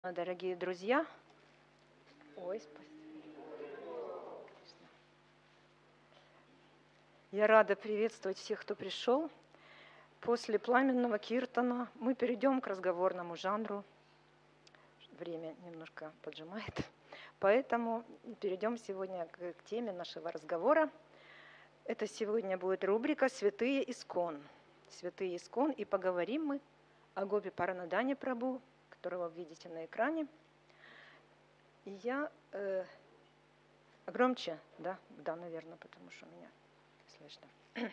Дорогие друзья, я рада приветствовать всех, кто пришел. После пламенного киртана мы перейдем к разговорному жанру. Время немножко поджимает, поэтому перейдем сегодня к теме нашего разговора. Это сегодня будет рубрика «Святые искон». «Святые искон», и поговорим мы о Гопи Паранадане Прабху, которого вы видите на экране. И я громче, да, наверное, потому что меня слышно.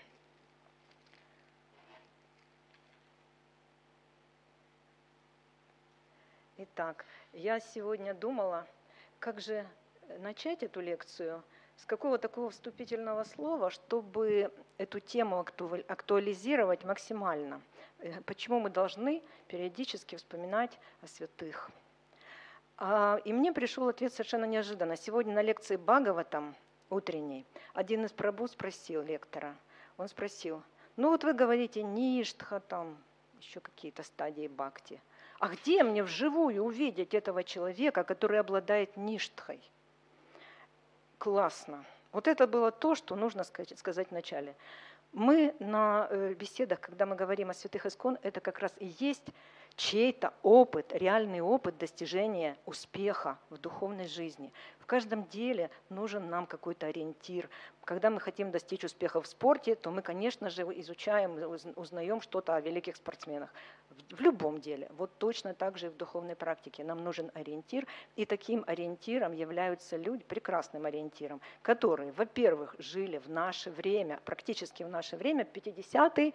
Итак, я сегодня думала, как же начать эту лекцию, с какого такого вступительного слова, чтобы эту тему актуализировать максимально. Почему мы должны периодически вспоминать о святых. И мне пришел ответ совершенно неожиданно. Сегодня на лекции Бхагаватам утренней один из прабху спросил лектора, он спросил: ну вот вы говорите ништха, там еще какие-то стадии бхакти, а где мне вживую увидеть этого человека, который обладает ништхой? Классно. Вот это было то, что нужно сказать вначале. Мы на беседах, когда мы говорим о святых искон, это как раз и есть чей-то опыт, реальный опыт достижения успеха в духовной жизни. В каждом деле нужен нам какой-то ориентир. Когда мы хотим достичь успеха в спорте, то мы, конечно же, изучаем, узнаем что-то о великих спортсменах. В любом деле. Вот точно так же и в духовной практике. Нам нужен ориентир, и таким ориентиром являются люди, прекрасным ориентиром, которые, во-первых, жили в наше время, практически в наше время, 50-й,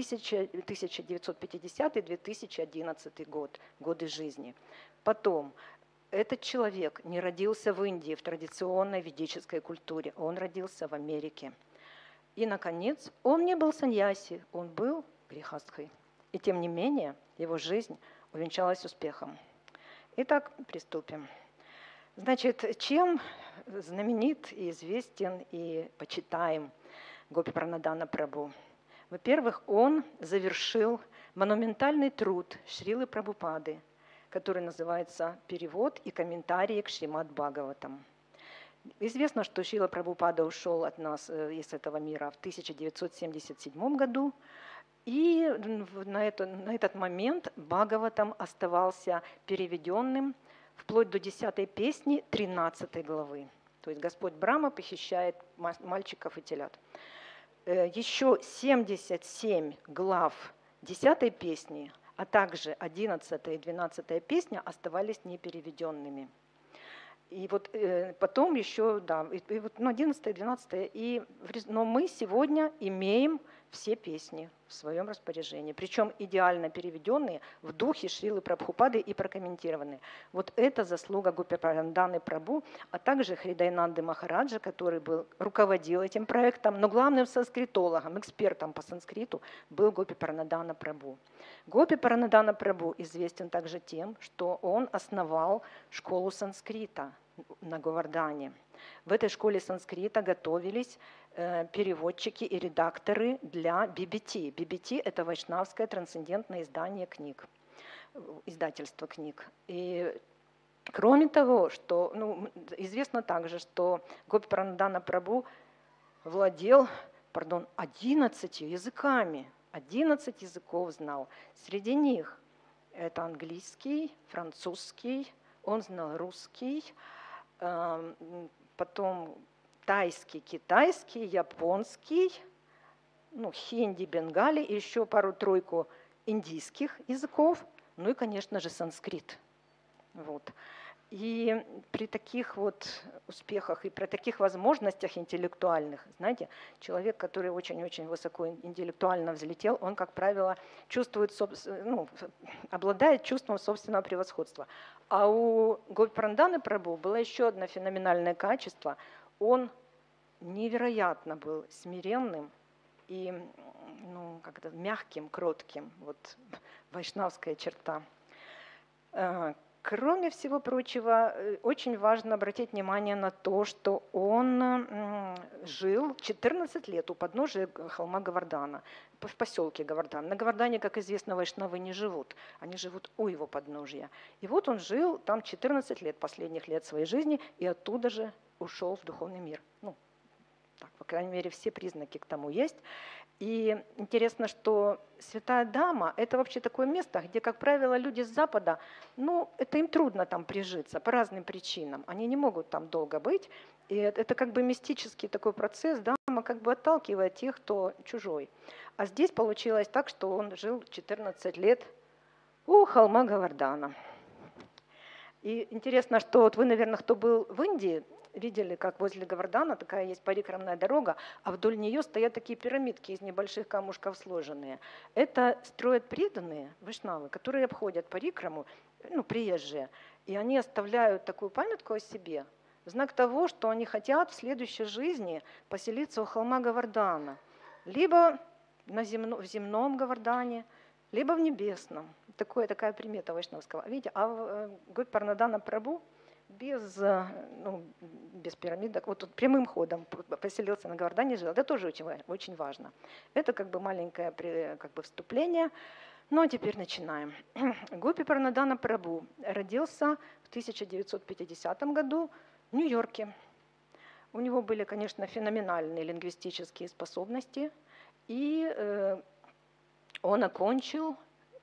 1950-2011 год, годы жизни. Потом, этот человек не родился в Индии в традиционной ведической культуре, он родился в Америке. И, наконец, он не был саньяси, он был грехастхой. И тем не менее, его жизнь увенчалась успехом. Итак, приступим. Значит, чем знаменит и известен и почитаем Гопи Паранадана Прабху? Во-первых, он завершил монументальный труд Шрилы Прабхупады, который называется «Перевод и комментарии к Шримад Бхагаватам». Известно, что Шрила Прабхупада ушел от нас из этого мира в 1977 году, и на этот момент Бхагаватам оставался переведенным вплоть до 10-й песни 13 главы. То есть Господь Брахма похищает мальчиков и телят. Еще 77 глав 10-й песни, а также 11 и 12 песня оставались непереведенными. И вот потом еще, да, и вот 11 и 12, но мы сегодня имеем все песни в своем распоряжении, причем идеально переведенные в духе Шрилы Прабхупады и прокомментированные. Вот это заслуга Гопи Паранаданы Прабху, а также Хридайнанды Махараджа, который руководил этим проектом, но главным санскритологом, экспертом по санскриту был Гопи Паранадана Прабху. Гопи Паранадана Прабху известен также тем, что он основал школу санскрита на Говардхане. В этой школе санскрита готовились переводчики и редакторы для BBT. BBT – это вайшнавское трансцендентное издание книг, издательство книг. И кроме того, что, известно также, что Гопи Паранадана Прабху владел 11 языками. 11 языков знал. Среди них это английский, французский, он знал русский, потом тайский, китайский, японский, хинди, бенгали, и еще пару-тройку индийских языков, и, конечно же, санскрит. Вот. И при таких вот успехах и при таких возможностях интеллектуальных, знаете, человек, который очень-очень высоко интеллектуально взлетел, он, как правило, обладает чувством собственного превосходства. А у Гопи Паранаданы Прабху было еще одно феноменальное качество. Он невероятно был смиренным и мягким, кротким. Вот вайшнавская черта. Кроме всего прочего, очень важно обратить внимание на то, что он жил 14 лет у подножия холма Говардана, в поселке Говардан. На Говардане, как известно, вайшнавы не живут, они живут у его подножия. И вот он жил там 14 лет, последних лет своей жизни, и оттуда же ушел в духовный мир. Ну, так, по крайней мере, все признаки к тому есть. И интересно, что Святая Дама – это вообще такое место, где, как правило, люди с Запада, ну, это им трудно там прижиться по разным причинам. Они не могут там долго быть. И это как бы мистический такой процесс, Дама как бы отталкивает тех, кто чужой. А здесь получилось так, что он жил 14 лет у холма Говардана. И интересно, что вот вы, наверное, кто был в Индии, видели, как возле Говардана такая есть парикрамная дорога, а вдоль нее стоят такие пирамидки из небольших камушков сложенные. Это строят преданные вайшнавы, которые обходят парикраму, ну, приезжие, и они оставляют такую памятку о себе, в знак того, что они хотят в следующей жизни поселиться у холма Говардана, либо в земном Говардане, либо в небесном. Такая примета вайшнавского. Видите, а Гопи Паранадана Прабху без пирамидок, вот тут прямым ходом поселился на Говардане, жил. Это тоже очень важно. Это как бы маленькое как бы вступление. Ну а теперь начинаем. Гопи Паранадана Прабху родился в 1950 году в Нью-Йорке. У него были, конечно, феноменальные лингвистические способности, и он окончил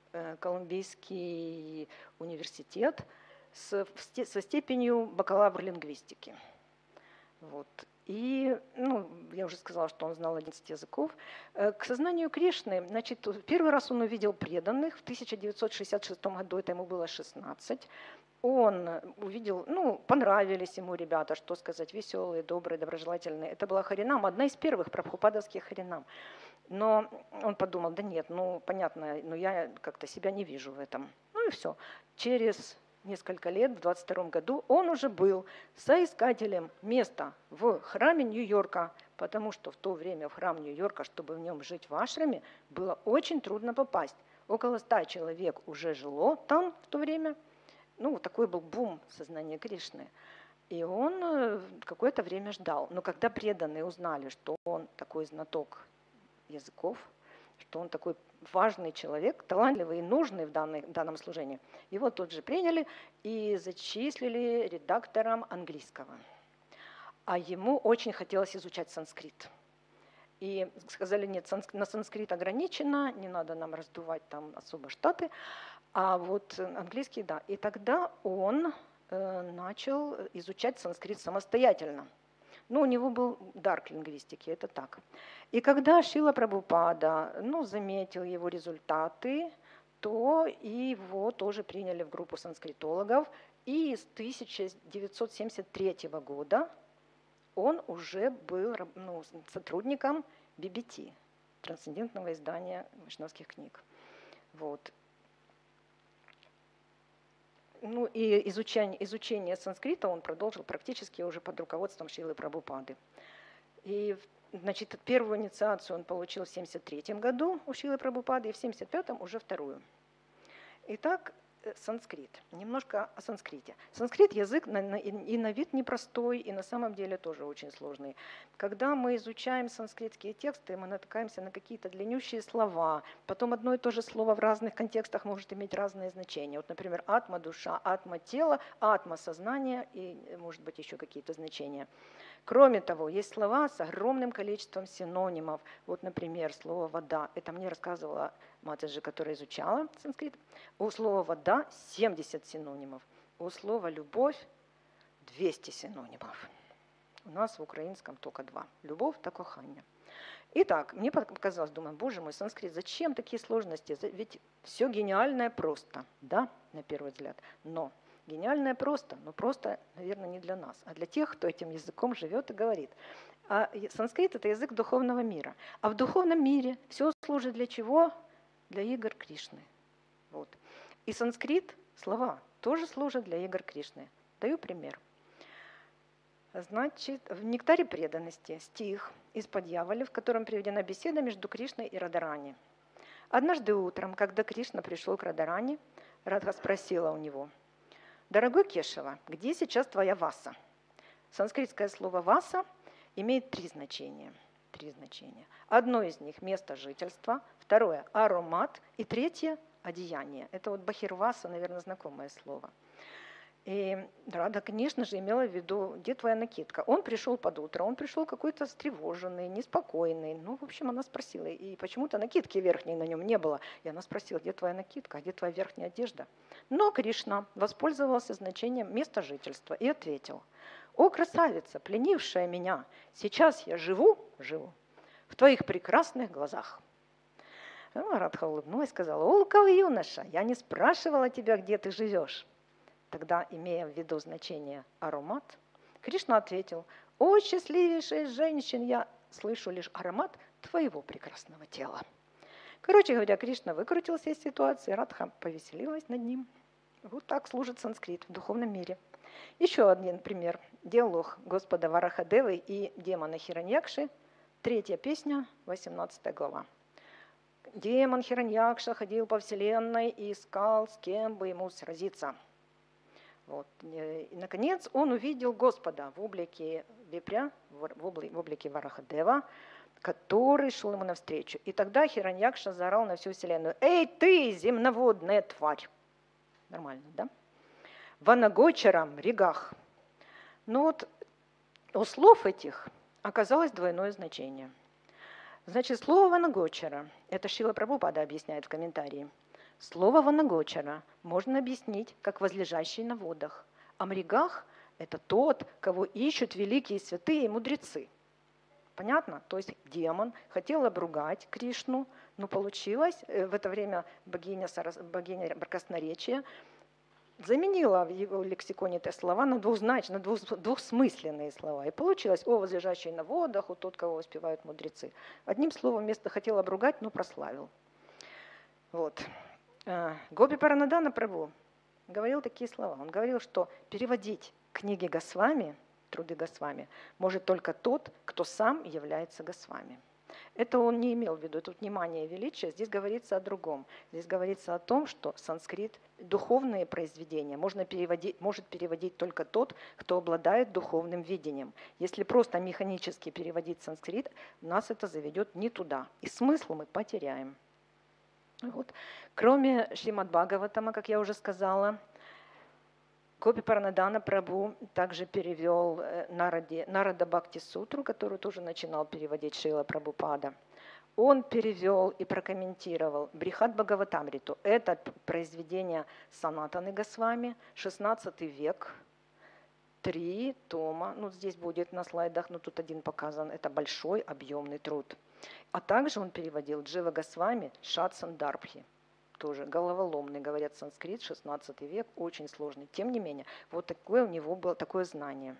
Колумбийский университет со степенью бакалавр лингвистики. Вот. И, я уже сказала, что он знал 11 языков. К сознанию Кришны, значит, первый раз он увидел преданных в 1966 году, это ему было 16. Он увидел, понравились ему ребята, что сказать, веселые, добрые, доброжелательные. Это была Харинам, одна из первых прабхупадовских Харинам. Но он подумал, да нет, понятно, но я как-то себя не вижу в этом. Ну и все. Через несколько лет, в 22 году, он уже был соискателем места в храме Нью-Йорка, потому что в то время в храм Нью-Йорка, чтобы в нем жить в ашраме, было очень трудно попасть. Около 100 человек уже жило там в то время. Такой был бум сознания Кришны. И он какое-то время ждал. Но когда преданные узнали, что он такой знаток языков, что он такой важный человек, талантливый и нужный в данном служении, его тут же приняли и зачислили редактором английского. А ему очень хотелось изучать санскрит. И сказали, нет, на санскрит ограничено, не надо нам раздувать там особо штаты, а вот английский, да. И тогда он начал изучать санскрит самостоятельно. У него был дар к лингвистике, это так. И когда Шрила Прабхупада заметил его результаты, то его тоже приняли в группу санскритологов. И с 1973 года он уже был сотрудником BBT, трансцендентного издания вайшнавских книг. Вот. И изучение санскрита он продолжил практически уже под руководством Шрилы Прабхупады. И, значит, первую инициацию он получил в 1973 году у Шрилы Прабхупады, и в 1975 уже вторую. Итак, санскрит. Немножко о санскрите. Санскрит язык и на вид непростой, и на самом деле тоже очень сложный. Когда мы изучаем санскритские тексты, мы натыкаемся на какие-то длиннющие слова. Потом одно и то же слово в разных контекстах может иметь разные значения. Вот, например, атма – душа, атма – тело, атма – сознание и, может быть, еще какие-то значения. Кроме того, есть слова с огромным количеством синонимов. Вот, например, слово «вода». Это мне рассказывала Матаджи, которая изучала санскрит. У слова «вода» 70 синонимов. У слова «любовь» 200 синонимов. У нас в украинском только 2. Любовь та кохання. Итак, мне показалось, думаю, боже мой, санскрит, зачем такие сложности? Ведь все гениальное просто, да, на первый взгляд. Но гениальное просто, но просто, наверное, не для нас, а для тех, кто этим языком живет и говорит. А санскрит – это язык духовного мира. А в духовном мире все служит для чего? Для игр Кришны. Вот. И санскрит, слова, тоже служат для игр Кришны. Даю пример. Значит, в «Нектаре преданности» стих из-под Дьяволя, в котором приведена беседа между Кришной и Радарани. Однажды утром, когда Кришна пришел к Радарани, Радха спросила у него: Дорогой Кешева, где сейчас твоя васа? Санскритское слово «васа» имеет три значения. Одно из них – место жительства, второе – аромат, и третье – одеяние. Это вот бахирваса, наверное, знакомое слово. И Рада, конечно же, имела в виду, где твоя накидка. Он пришел под утро, он пришел какой-то встревоженный, неспокойный. Ну, в общем, она спросила, и почему-то накидки верхней на нем не было. И она спросила, где твоя накидка, где твоя верхняя одежда? Но Кришна воспользовался значением места жительства и ответил: «О, красавица, пленившая меня, сейчас я живу в твоих прекрасных глазах». Радха улыбнулась и сказала: «О, лукавый юноша, я не спрашивала тебя, где ты живешь». Тогда, имея в виду значение аромат, Кришна ответил: «О, счастливейшая из женщин, я слышу лишь аромат твоего прекрасного тела». Короче говоря, Кришна выкрутился из ситуации, Радха повеселилась над ним. Вот так служит санскрит в духовном мире. Еще один пример. Диалог Господа Варахадевы и демона Хираньякши. 3 песня, 18 глава. Демон Хираньякша ходил по вселенной и искал, с кем бы ему сразиться. Вот. И, наконец, он увидел Господа в облике вепря, в облике Варахадева, который шел ему навстречу. И тогда Хираньякша заорал на всю вселенную: «Эй, ты, земноводная тварь!» Нормально, да? Ванагочарам, регах. Но вот у слов этих оказалось двойное значение. Значит, слово Ванагочара, это Шрила Прабхупада объясняет в комментарии, слово Ванагочара можно объяснить как возлежащий на водах, а мригах – это тот, кого ищут великие святые и мудрецы. Понятно? То есть демон хотел обругать Кришну, но получилось, в это время богиня красноречия заменила в его лексиконе эти слова на двухсмысленные слова. И получилось: «О, возлежащий на водах, о, тот, кого воспевают мудрецы». Одним словом, вместо хотел обругать, но прославил. Вот. Гопи Паранадана Прабху говорил такие слова. Он говорил, что переводить книги Госвами, труды Госвами, может только тот, кто сам является Госвами. Это он не имел в виду, тут внимание и величие. Здесь говорится о другом. Здесь говорится о том, что санскрит, духовные произведения может переводить только тот, кто обладает духовным видением. Если просто механически переводить санскрит, нас это заведет не туда, и смысл мы потеряем. Вот. Кроме Шримад Бхагаватама, как я уже сказала, Гопи Паранадана Прабху также перевел Нарада Бхакти Сутру, которую тоже начинал переводить Шрила Прабхупада. Он перевел и прокомментировал Брихат Бхагаватамриту. Это произведение Санатаны Госвами, 16 век, 3 тома. Ну, здесь будет на слайдах, но тут один показан. Это большой объемный труд. А также он переводил Джива Госвами Шатсандарбхи. Тоже головоломный, говорят, санскрит, 16 век, очень сложный. Тем не менее, вот такое у него было такое знание.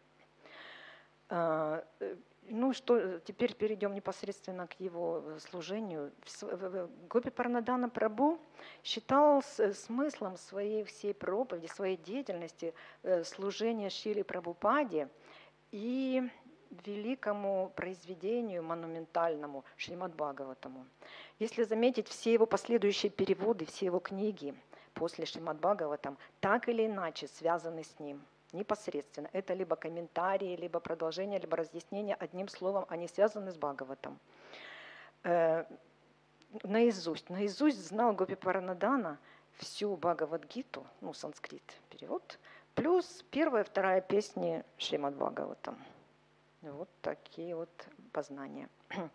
Ну что, теперь перейдем непосредственно к его служению. Гопи Паранадана Прабху считал смыслом своей всей проповеди, своей деятельности служения Шриле Прабхупаде и великому произведению монументальному Шримад Бхагаватаму. Если заметить, все его последующие переводы, все его книги после Шримад Бхагаватам так или иначе связаны с ним непосредственно. Это либо комментарии, либо продолжение, либо разъяснение. Одним словом, они связаны с Бхагаватом. Наизусть знал Гопи Паранадана всю Бхагавад-гиту, ну, санскрит перевод, плюс 1 и 2 песни Шримад Бхагаватам. Вот такие вот познания.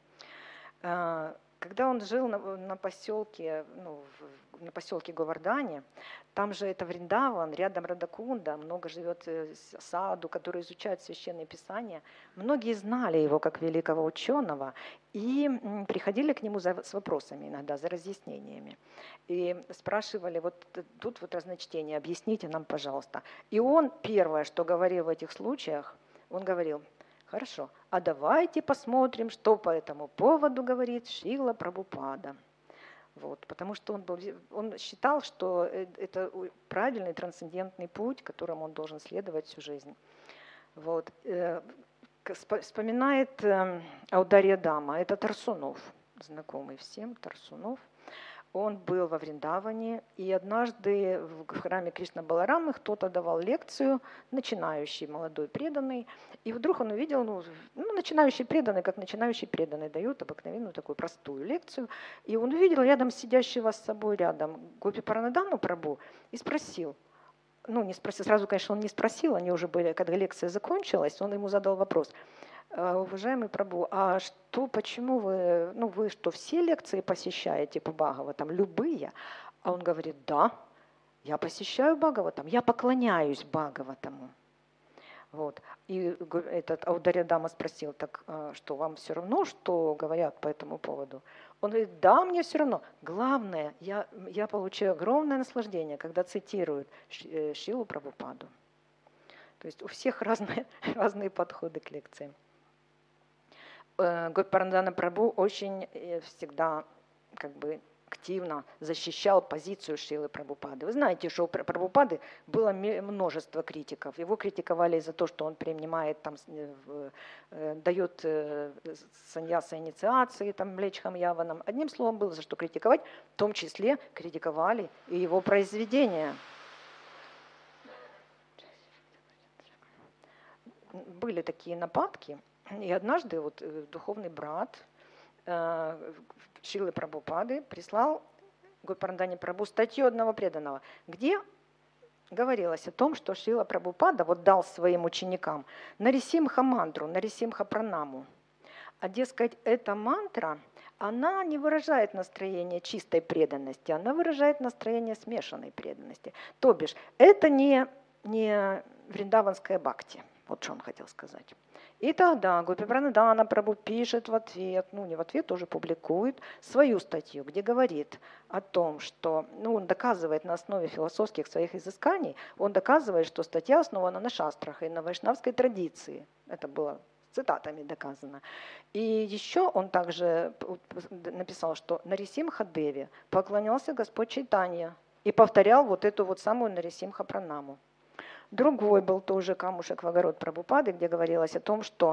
Когда он жил на поселке Говардхане, там же это Вриндаван, рядом Радакунда, много живет саду, которые изучают священные писания. Многие знали его как великого ученого и приходили к нему с вопросами иногда, за разъяснениями. И спрашивали, вот тут вот разночтение, объясните нам, пожалуйста. И он первое, что говорил в этих случаях, он говорил: хорошо, а давайте посмотрим, что по этому поводу говорит Шрила Прабхупада. Вот, потому что он считал, что это правильный трансцендентный путь, которому он должен следовать всю жизнь. Вот. Вспоминает Аударья Дама, это Тарсунов, знакомый всем Тарсунов. Он был во Вриндаване, и однажды в храме Кришна Баларамы кто-то давал лекцию, начинающий молодой преданный, и вдруг он увидел, начинающий преданный, как начинающий преданный дает обыкновенную такую простую лекцию, и он увидел рядом сидящего с собой рядом Гопи Паранадану Прабху и спросил, не спросил, сразу, конечно, он не спросил, они уже были, когда лекция закончилась, он ему задал вопрос: уважаемый Прабху, а почему вы что, все лекции посещаете по Бхагаватам, любые? А он говорит: да, я посещаю Бхагаватам, я поклоняюсь Бхагаватаму. Вот. И этот Аударья-дама спросил: так что, вам все равно, что говорят по этому поводу? Он говорит: да, мне все равно. Главное, я получаю огромное наслаждение, когда цитируют Шрилу Прабхупаду. То есть у всех разные подходы к лекциям. Гопи Паранадана Прабху очень всегда активно защищал позицию Шрилы Прабхупады. Вы знаете, что у Прабхупады было множество критиков. Его критиковали за то, что он принимает, дает саньяса инициации, млечхам яванам. Одним словом, было за что критиковать, в том числе критиковали и его произведения. Были такие нападки, и однажды духовный брат Шрилы Прабхупады прислал Гопи Паранадане Прабху статью одного преданного, где говорилось о том, что Шрила Прабхупада дал своим ученикам Нарисимха мантру, Нарисимха пранаму. А дескать, эта мантра, она не выражает настроение чистой преданности, она выражает настроение смешанной преданности. То бишь, это не вриндаванская бхакти. Вот что он хотел сказать. И тогда Гопи Паранадана Прабху пишет в ответ, не в ответ, тоже публикует свою статью, где говорит о том, что он доказывает на основе философских своих изысканий, он доказывает, что статья основана на шастрах и на вайшнавской традиции. Это было цитатами доказано. И еще он также написал, что Нарисимха Деве поклонялся Господь Чайтанья и повторял эту самую Нарисимха пранаму. Другой был тоже камушек в огород Прабхупады, где говорилось о том, что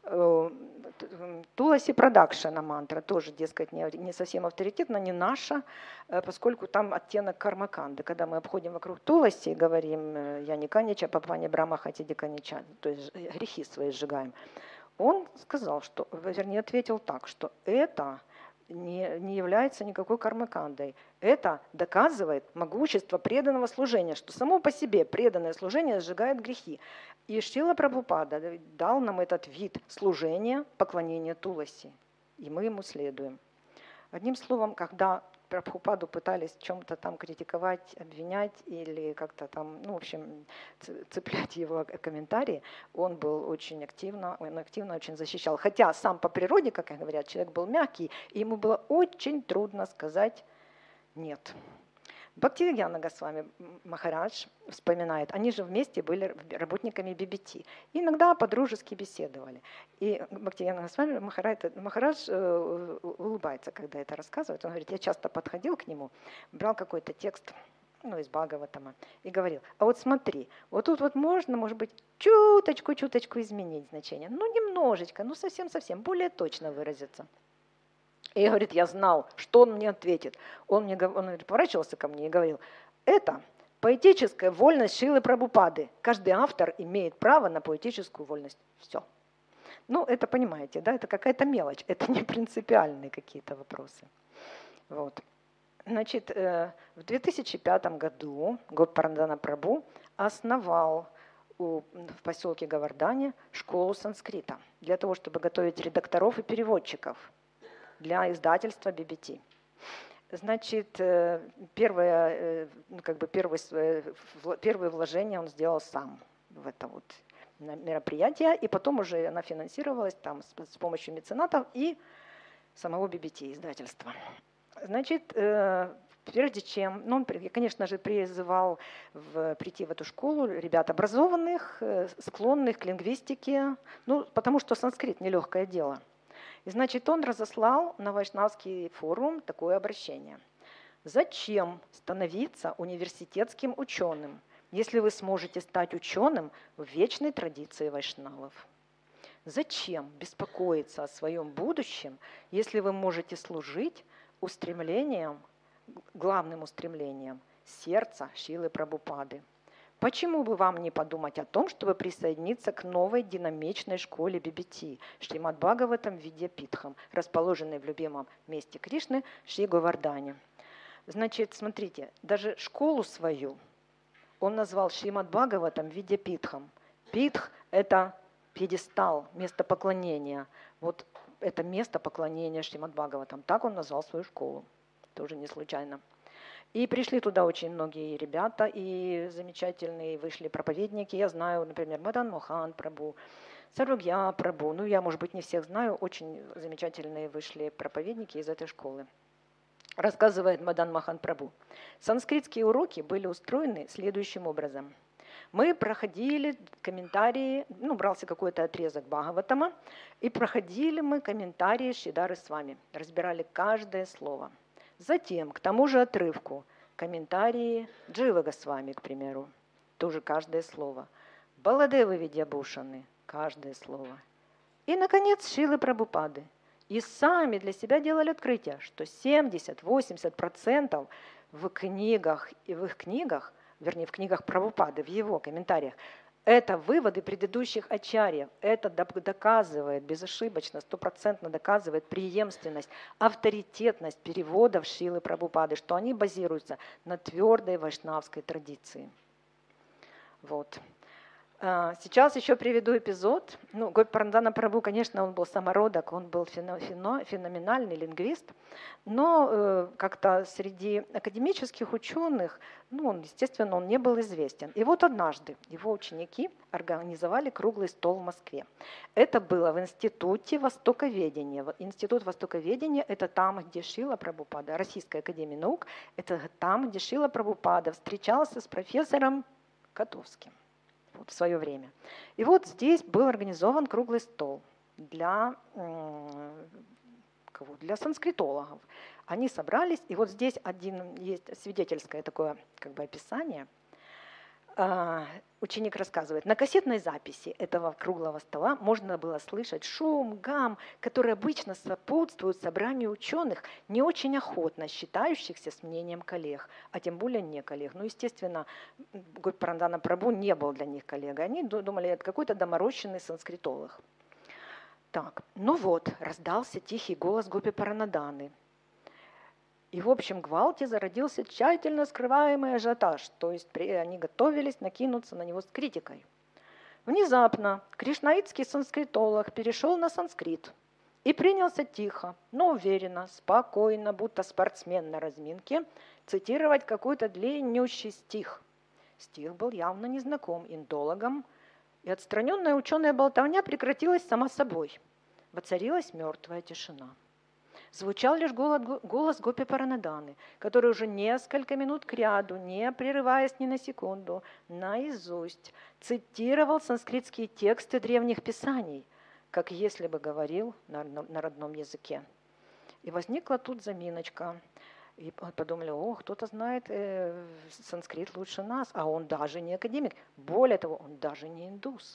Туласи Прадакшана мантра тоже, дескать, не совсем авторитетна, не наша, поскольку там оттенок кармаканды. Когда мы обходим вокруг Туласи и говорим «Я канича, папани брама хатиди канича», то есть грехи свои сжигаем, он сказал, ответил так, что это не является никакой кармакандой. Это доказывает могущество преданного служения, что само по себе преданное служение сжигает грехи. И Шрила Прабхупада дал нам этот вид служения, поклонения Туласи, и мы ему следуем. Одним словом, когда Прабхупаду пытались в чем-то критиковать, обвинять или как-то цеплять его комментарии, он был очень активно очень защищал. Хотя сам по природе, как говорят, человек был мягкий, и ему было очень трудно сказать «нет». Бхактивиджана Госвами Махарадж вспоминает, они же вместе были работниками BBT. И иногда подружески беседовали. И Бхактивиджана Госвами Махарадж улыбается, когда это рассказывает. Он говорит: я часто подходил к нему, брал какой-то текст из Бхагаватама и говорил: а вот смотри, вот тут можно, может быть, чуточку изменить значение. Немножечко, совсем, более точно выразиться. И говорит, я знал, что он мне ответит. Он поворачивался ко мне и говорил: это поэтическая вольность Шрилы Прабхупады. Каждый автор имеет право на поэтическую вольность. Все. Это понимаете, да, это какая-то мелочь, это не принципиальные какие-то вопросы. Значит, в 2005 году Гопи Паранадана Прабху основал в поселке Гавардане школу санскрита для того, чтобы готовить редакторов и переводчиков для издательства BBT. Значит, первые вложения он сделал сам в это мероприятие, и потом уже она финансировалась с помощью меценатов и самого BBT издательства. Значит, прежде чем, он, конечно же, призывал прийти в эту школу ребят образованных, склонных к лингвистике, потому что санскрит нелегкое дело. И, значит, он разослал на Вайшнавский форум такое обращение. Зачем становиться университетским ученым, если вы сможете стать ученым в вечной традиции вайшнавов? Зачем беспокоиться о своем будущем, если вы можете служить устремлениям главным устремлением сердца Шрилы Прабхупады. Почему бы вам не подумать о том, чтобы присоединиться к новой динамичной школе BBT Шримад Бхагаватам Видья Питхам, расположенной в любимом месте Кришны Шри Говардхане? Значит, смотрите, даже школу свою он назвал Шримад Бхагаватам Видья Питхам. Питх – это пьедестал, место поклонения. Вот это место поклонения Шримад Бхагаватам. Так он назвал свою школу. Тоже не случайно. И пришли туда очень многие ребята, и замечательные вышли проповедники. Я знаю, например, Мадан Мохан Прабhu, Сарвагья Прабhu. Ну, я, может быть, не всех знаю. Очень замечательные вышли проповедники из этой школы. Рассказывает Мадан Мохан Прабhu. Санскритские уроки были устроены следующим образом. Мы проходили комментарии, брался какой-то отрезок Бхагаватама, и проходили мы комментарии Шридары с вами, разбирали каждое слово. Затем к тому же отрывку комментарии Дживы Госвами, к примеру, тоже каждое слово. Баладевы Видьябушаны, каждое слово. И, наконец, Шрилы Прабхупады. И сами для себя делали открытие, что 70-80% в их книгах, вернее, в книгах Прабхупады, в его комментариях, это выводы предыдущих ачарьев. Это доказывает, безошибочно, 100% доказывает преемственность, авторитетность переводов Шрилы Прабхупады, что они базируются на твердой вайшнавской традиции. Вот. Сейчас еще приведу эпизод. Гопи-Парандана Прабху, конечно, он был самородок, он был феноменальный лингвист, но как-то среди академических ученых, естественно, он не был известен. И вот однажды его ученики организовали круглый стол в Москве. Это было в Институте Востоковедения. Институт Востоковедения – это там, где Шрила Прабхупада, Российская академия наук, это там, где Шрила Прабхупада встречался с профессором Котовским в свое время. И вот здесь был организован круглый стол для санскритологов. Они собрались, и вот здесь есть свидетельское такое описание. Ученик рассказывает, на кассетной записи этого круглого стола можно было слышать шум, гам, которые обычно сопутствуют собранию ученых, не очень охотно считающихся с мнением коллег, а тем более не коллег. Естественно, Гопи-Парандана Прабху не был для них коллегой. Они думали, это какой-то доморощенный санскритолог. Так, раздался тихий голос Гопи-Паранаданы. И в общем гвалте зародился тщательно скрываемый ажиотаж, то есть они готовились накинуться на него с критикой. Внезапно кришнаитский санскритолог перешел на санскрит и принялся тихо, но уверенно, спокойно, будто спортсмен на разминке, цитировать какой-то длиннющий стих. Стих был явно незнаком индологам, и отстраненная ученая болтовня прекратилась сама собой. Воцарилась мертвая тишина. Звучал лишь голос Гопи Паранаданы, который уже несколько минут кряду, не прерываясь ни на секунду, наизусть цитировал санскритские тексты древних писаний, как если бы говорил на родном языке. И возникла тут заминочка. И подумали, кто-то знает санскрит лучше нас, а он даже не академик. Более того, он даже не индус.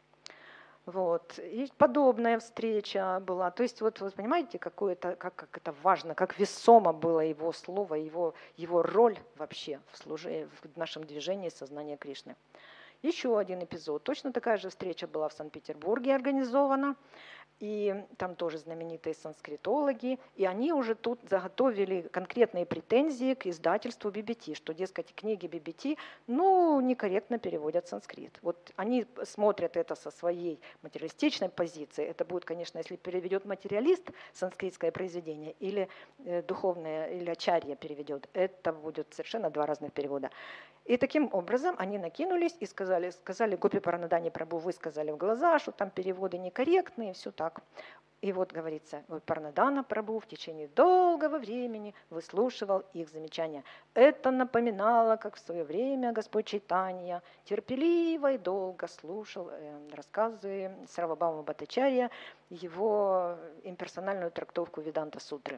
И подобная встреча была. То есть вы понимаете, как это важно, как весомо было его слово, его роль вообще в нашем движении сознания Кришны. Еще один эпизод. Точно такая же встреча была в Санкт-Петербурге организована. И там тоже знаменитые санскритологи, и они уже тут заготовили конкретные претензии к издательству BBT, что, дескать, книги BBT, некорректно переводят санскрит. Они смотрят это со своей материалистичной позиции. Это будет, конечно, если переведет материалист санскритское произведение, или духовное, или ачарья переведет, это будет совершенно два разных перевода. И таким образом они накинулись и сказали Гопи Паранадане Прабху, вы сказали в глаза, что там переводы некорректные, все так. И говорится, Паранадана Прабху в течение долгого времени выслушивал их замечания. Это напоминало, как в свое время Господь Чайтанья терпеливо и долго слушал рассказы Сарвабхаума Бхаттачарья, его имперсональную трактовку Веданта-сутры.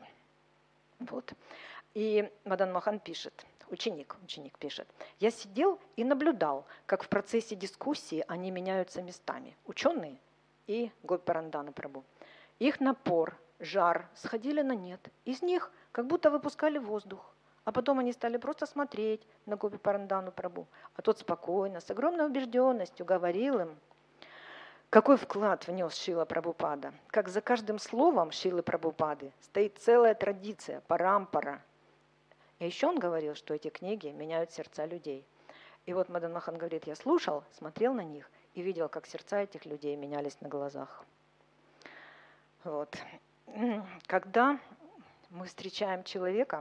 И Мадан Мохан пишет, ученик пишет, я сидел и наблюдал, как в процессе дискуссии они меняются местами, ученые и Гопи Паранадана Прабху. Их напор, жар сходили на нет, из них как будто выпускали воздух, А потом они стали просто смотреть на Гопи Парандану Прабху. А тот спокойно, с огромной убежденностью говорил им, какой вклад внес Шрила Прабхупада, как за каждым словом Шрилы Прабхупады стоит целая традиция, парампара. И еще он говорил, что эти книги меняют сердца людей. И вот Мадан Мохан говорит, я слушал, смотрел на них и видел, как сердца этих людей менялись на глазах. Вот. Когда мы встречаем человека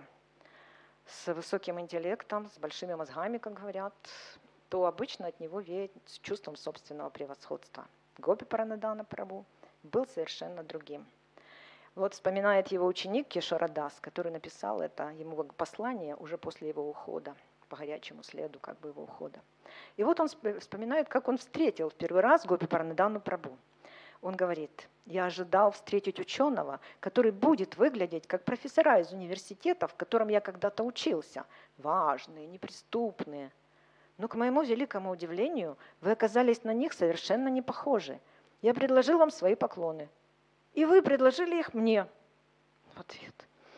с высоким интеллектом, с большими мозгами, как говорят, то обычно от него веет с чувством собственного превосходства. Гопи Паранадана Прабху был совершенно другим. Вот вспоминает его ученик Кишора Дас, который написал это ему послание уже после его ухода, по горячему следу как бы его ухода. И вот он вспоминает, как он встретил в первый раз Гопи Паранадану Прабху. Он говорит, я ожидал встретить ученого, который будет выглядеть как профессора из университета, в котором я когда-то учился, важные, неприступные. Но, к моему великому удивлению, вы оказались на них совершенно не похожи. Я предложил вам свои поклоны, и вы предложили их мне. В ответ.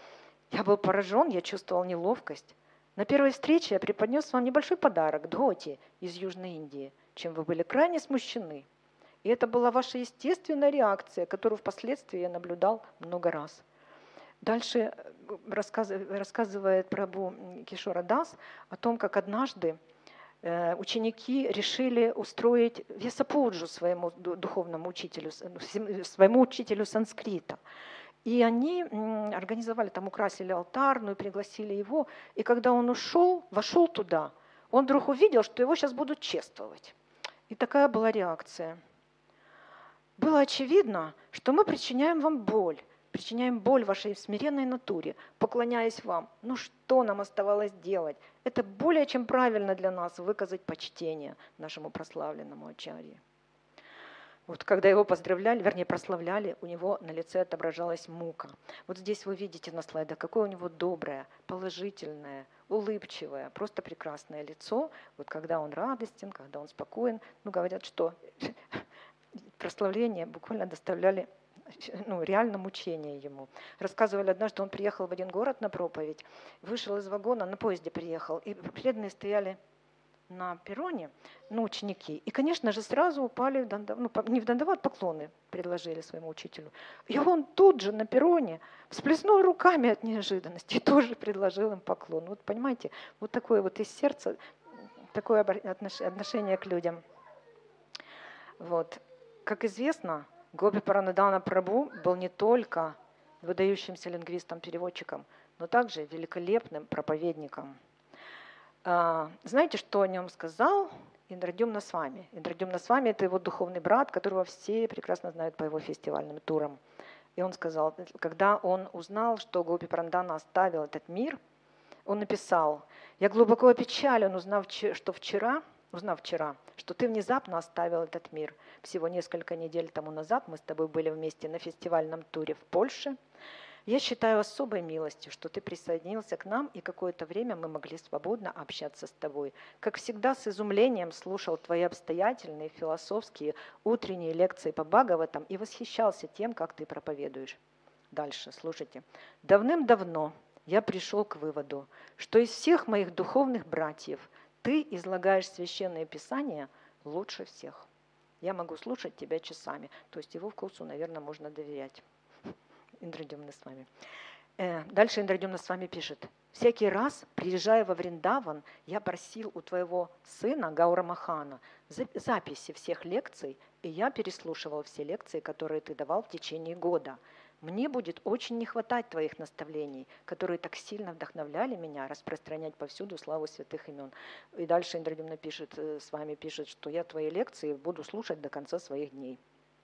Я был поражен, я чувствовал неловкость. На первой встрече я преподнес вам небольшой подарок, дхоти из Южной Индии, чем вы были крайне смущены. И это была ваша естественная реакция, которую впоследствии я наблюдал много раз. Дальше рассказывает Прабху Кишора Дас о том, как однажды ученики решили устроить весапуджу своему духовному учителю, своему учителю санскрита. И они организовали, там украсили алтарную, пригласили его. И когда он вошел туда, он вдруг увидел, что его сейчас будут чествовать. И такая была реакция. Было очевидно, что мы причиняем вам боль вашей смиренной натуре, поклоняясь вам. Ну что нам оставалось делать? Это более чем правильно для нас выказать почтение нашему прославленному ачарье. Вот когда его прославляли, у него на лице отображалась мука. Вот здесь вы видите на слайдах, какое у него доброе, положительное, улыбчивое, просто прекрасное лицо. Вот когда он радостен, когда он спокоен. Ну, говорят, что прославления буквально доставляли реально мучение ему. Рассказывали, однажды он приехал в один город на проповедь, вышел из вагона, на поезде приехал, и преданные стояли на перроне, ученики, и, конечно же, сразу упали, не в дандават, поклоны предложили своему учителю. И он тут же на перроне всплеснул руками от неожиданности и тоже предложил им поклон. Вот понимаете, вот такое вот из сердца, такое отношение к людям. Вот. Как известно, Гопи Паранадана Прабху был не только выдающимся лингвистом-переводчиком, но также великолепным проповедником. Знаете, что о нем сказал Индрадюмна Свами? Индрадюмна Свами – это его духовный брат, которого все прекрасно знают по его фестивальным турам. И он сказал, когда он узнал, что Гопи Паранадана оставил этот мир, он написал, «Я глубоко опечален, узнав вчера, что ты внезапно оставил этот мир. Всего несколько недель тому назад мы с тобой были вместе на фестивальном туре в Польше. Я считаю особой милостью, что ты присоединился к нам, и какое-то время мы могли свободно общаться с тобой. Как всегда, с изумлением слушал твои обстоятельные, философские утренние лекции по Бхагаватам и восхищался тем, как ты проповедуешь». Дальше, слушайте. «Давным-давно я пришел к выводу, что из всех моих духовных братьев ты излагаешь священное писание лучше всех. Я могу слушать тебя часами». То есть его вкусу, наверное, можно доверять. Индрадюмна с вами. Дальше Индрадюмна с вами пишет. «Всякий раз, приезжая во Вриндаван, я просил у твоего сына Гаура Махана записи всех лекций, и я переслушивал все лекции, которые ты давал в течение года. Мне будет очень не хватать твоих наставлений, которые так сильно вдохновляли меня распространять повсюду славу святых имен». И дальше Индрадюмна с вами пишет, что я твои лекции буду слушать до конца своих дней.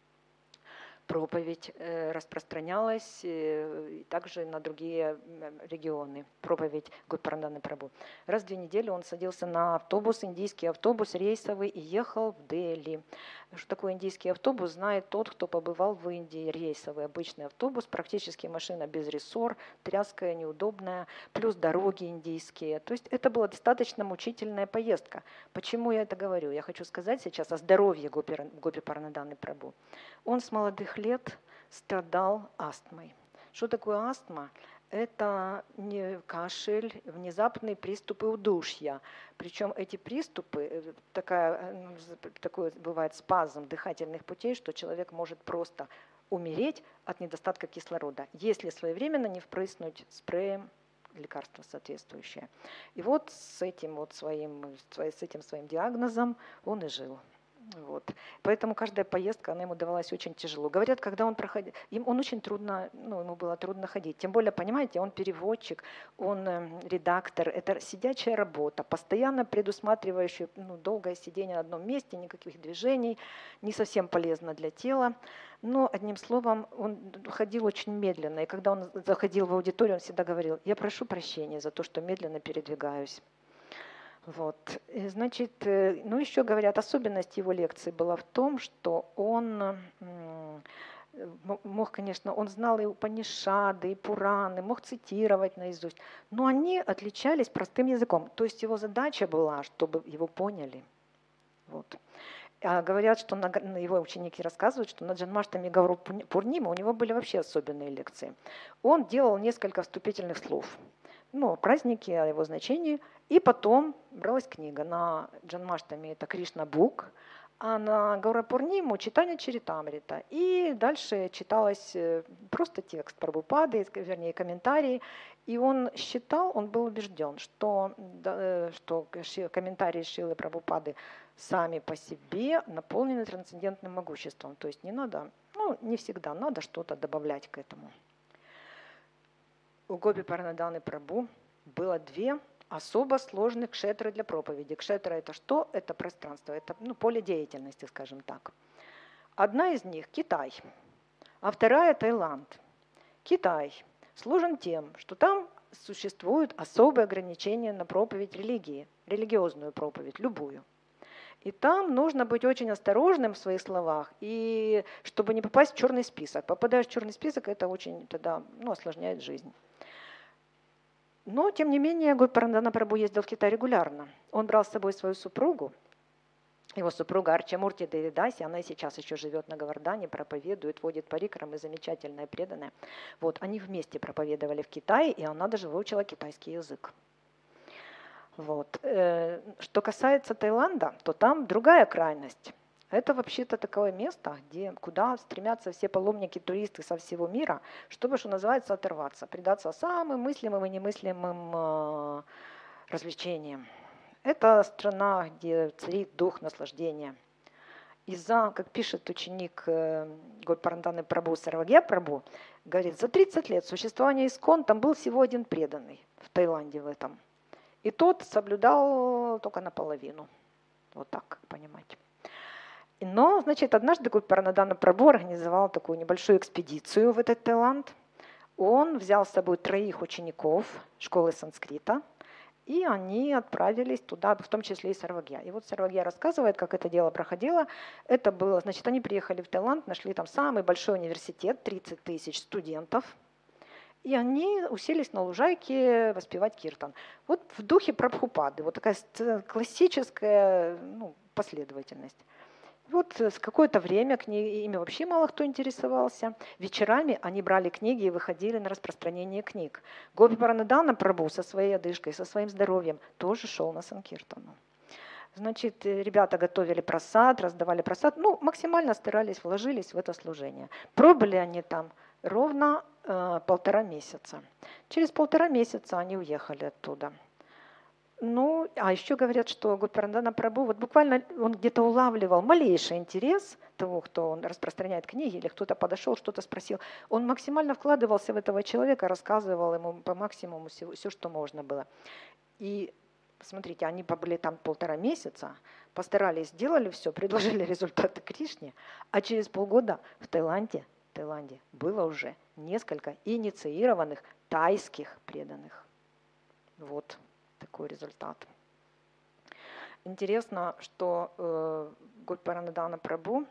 Проповедь распространялась также на другие регионы, проповедь Гопи Паранаданы Прабху. Раз в 2 недели он садился на автобус, индийский автобус рейсовый, и ехал в Дели. Что такое индийский автобус, знает тот, кто побывал в Индии. Рейсовый, обычный автобус, практически машина без рессор, тряская, неудобная, плюс дороги индийские. То есть это была достаточно мучительная поездка. Почему я это говорю? Я хочу сказать сейчас о здоровье Гопи Паранаданы Прабху. Он с молодых лет страдал астмой. Что такое астма? это не кашель, внезапные приступы удушья. Причем эти приступы, такой бывает спазм дыхательных путей, что человек может просто умереть от недостатка кислорода, если своевременно не впрыснуть спреем лекарство соответствующее. И вот с этим своим диагнозом он и жил. Вот. Поэтому каждая поездка, она ему давалась очень тяжело. Говорят, когда он проходил, он очень трудно, ему было трудно ходить. Тем более, понимаете, он переводчик, он редактор, это сидячая работа, постоянно предусматривающая долгое сидение на одном месте, никаких движений, не совсем полезно для тела. Но, одним словом, он ходил очень медленно. И когда он заходил в аудиторию, он всегда говорил: я прошу прощения за то, что медленно передвигаюсь. Вот. И, значит, еще говорят, особенность его лекции была в том, что он мог, конечно, он знал и Упанишады, и Пураны, мог цитировать наизусть, но они отличались простым языком. То есть его задача была, чтобы его поняли. Вот. А говорят, что его ученики рассказывают, что на Джанмаштами Гауру Пурнима у него были вообще особенные лекции. Он делал несколько вступительных слов. Праздники, о его значении. И потом бралась книга. На Джанмаштами это Кришна Бук, а на Гаурапурниму читание Чаритамрита. И дальше читалось просто текст Прабхупады, вернее комментарии. И он был убежден, что комментарии Шрилы Прабхупады сами по себе наполнены трансцендентным могуществом. То есть не надо, не всегда надо что-то добавлять к этому. У Гопи Паранаданы Прабху было 2 особо сложных кшетры для проповеди. Кшетра – это что? Это пространство, это поле деятельности, скажем так. Одна из них – Китай, а вторая – Таиланд. Китай сложен тем, что там существуют особые ограничения на проповедь религии, религиозную проповедь, любую. И там нужно быть очень осторожным в своих словах, и чтобы не попасть в черный список. Попадаешь в черный список, это очень тогда осложняет жизнь. Но, тем не менее, Гопи Паранадана Прабху ездил в Китай регулярно. Он брал с собой свою супругу, его супруга Арчамурти Девидаси, она и сейчас еще живет на Говардане, проповедует, водит парикрамы, замечательная, преданная. Вот, они вместе проповедовали в Китае, и она даже выучила китайский язык. Вот. Что касается Таиланда, то там другая крайность. Это вообще-то такое место, куда стремятся все паломники, туристы со всего мира, чтобы, что называется, оторваться, предаться самым мыслимым и немыслимым развлечениям. Это страна, где царит дух наслаждения. Как пишет ученик Гопи Паранаданы Прабху Сарвагья Прабху, говорит, за 30 лет существования ИСККОН там был всего один преданный в Таиланде в этом. И тот соблюдал только наполовину. Вот так, понимаете. Но, значит, однажды Гопи Паранадана Прабху организовал такую небольшую экспедицию в этот Таиланд. Он взял с собой 3 учеников школы санскрита, и они отправились туда, в том числе и Сарвагья. И вот Сарвагья рассказывает, как это дело проходило. Это было, значит, они приехали в Таиланд, нашли там самый большой университет, 30 тысяч студентов, и они уселись на лужайке воспевать киртан. Вот в духе Прабхупады, вот такая классическая последовательность. Вот с какое-то время ими вообще мало кто интересовался. Вечерами они брали книги и выходили на распространение книг. Гопи Паранадана Прабху со своей одышкой, со своим здоровьем тоже шел на санкиртану. Значит, ребята готовили прасад, раздавали прасад, максимально старались, вложились в это служение. Пробыли они там ровно 1,5 месяца. Через 1,5 месяца они уехали оттуда. А еще говорят, что Гопи Паранадана Прабху, вот буквально он где-то улавливал малейший интерес того, кто распространяет книги, или кто-то подошел, что-то спросил. Он максимально вкладывался в этого человека, рассказывал ему по максимуму все, что можно было. И смотрите, они побыли там 1,5 месяца, постарались, сделали все, предложили результаты Кришне, а через полгода в Таиланде было уже несколько инициированных тайских преданных. Вот такой результат. Интересно, что Гопи Паранадана Прабху,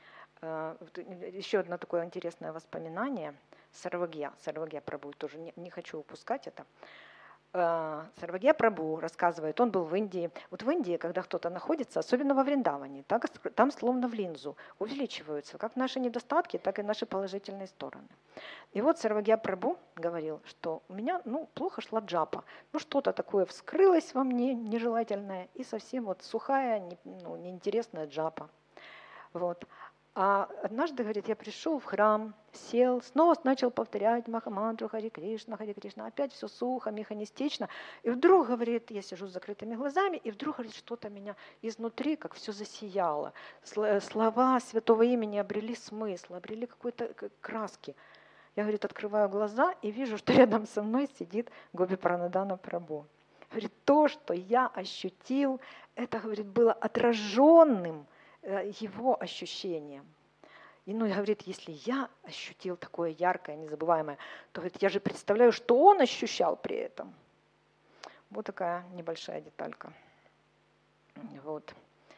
еще одно такое интересное воспоминание, Сарвагья Прабху, тоже не хочу упускать это. Сарвагья Прабху рассказывает, он был в Индии. Вот в Индии, когда кто-то находится, особенно во Вриндаване, там словно в линзу увеличиваются как наши недостатки, так и наши положительные стороны. И вот Сарвагья Прабху говорил, что у меня плохо шла джапа, что-то такое вскрылось во мне нежелательное, и совсем вот сухая, неинтересная джапа. Вот. А однажды, говорит, я пришел в храм, сел, снова начал повторять Махамантру, Хари Кришна, опять все сухо, механистично. И вдруг, говорит, я сижу с закрытыми глазами, и вдруг, говорит, что-то меня изнутри, как все засияло. Слова святого имени обрели смысл, обрели какой-то краски. Я, говорит, открываю глаза и вижу, что рядом со мной сидит Гопи Пранадана Прабху. Говорит, то, что я ощутил, это, говорит, было отраженным его ощущением. И говорит, если я ощутил такое яркое, незабываемое, то, говорит, я же представляю, что он ощущал при этом. Вот такая небольшая деталька. Вот.